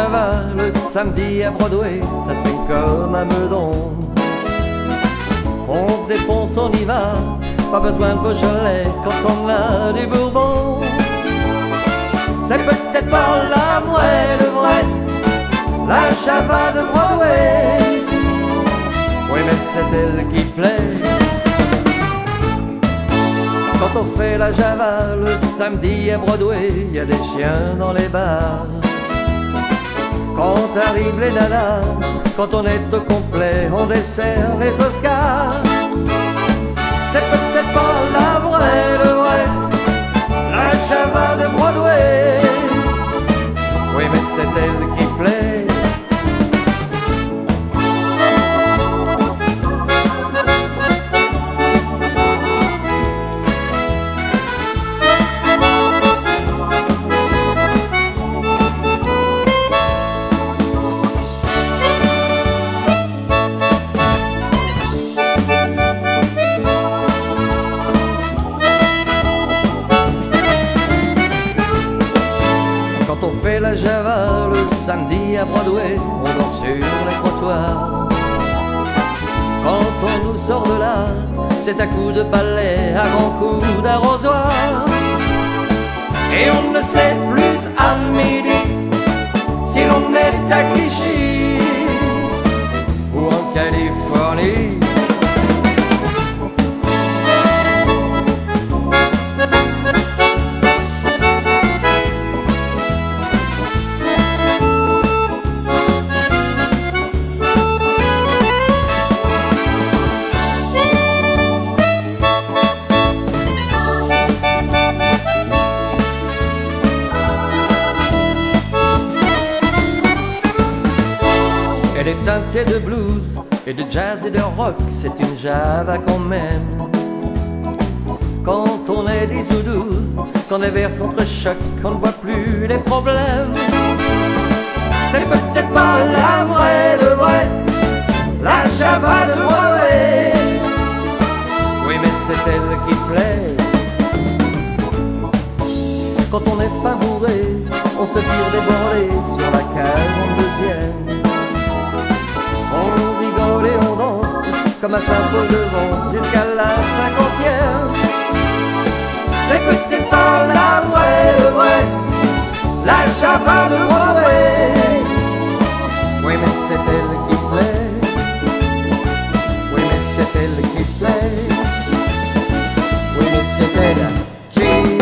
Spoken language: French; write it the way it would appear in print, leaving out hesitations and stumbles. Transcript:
Java le samedi à Broadway, ça swing comme un meudon. On se défonce, on y va, pas besoin de Beaujolais quand on a du Bourbon. C'est peut-être pas la vraie, le vrai, la Java de Broadway. Oui, mais c'est elle qui plaît. Quand on fait la Java le samedi à Broadway, y a des chiens dans les bars. Quand arrivent les nanas, quand on est au complet, on dessert les Oscars. C'est peut-être pas la vraie, le vrai, la Java de Broadway. Oui, mais c'est elle qui plaît. Quand on fait la Java le samedi à Broadway, on danse sur les trottoirs. Quand on nous sort de là, c'est à coups de balai, à grands coups d'arrosoir. Et on ne sait plus à midi si l'on est à Clichy ou en Californie. Elle est teintée de blues et de jazz et de rock, c'est une Java qu'on mène. Quand on est 10 ou 12, quand les vers s'entrechoquent, on ne voit plus les problèmes. C'est peut-être pas la vraie, le vrai, la Java de Broadway. Oui, mais c'est elle qui plaît. Quand on est fin bourré, on se tire des borlées sur la cage en deuxième. On rigole et on danse comme à Saint-Paul-de-Vence jusqu'à la 50e. C'est peut-être pas la vraie, le vrai, la Java de Broadway. Oui, mais c'est elle qui plaît. Oui, mais c'est elle qui plaît. Oui, mais c'est elle qui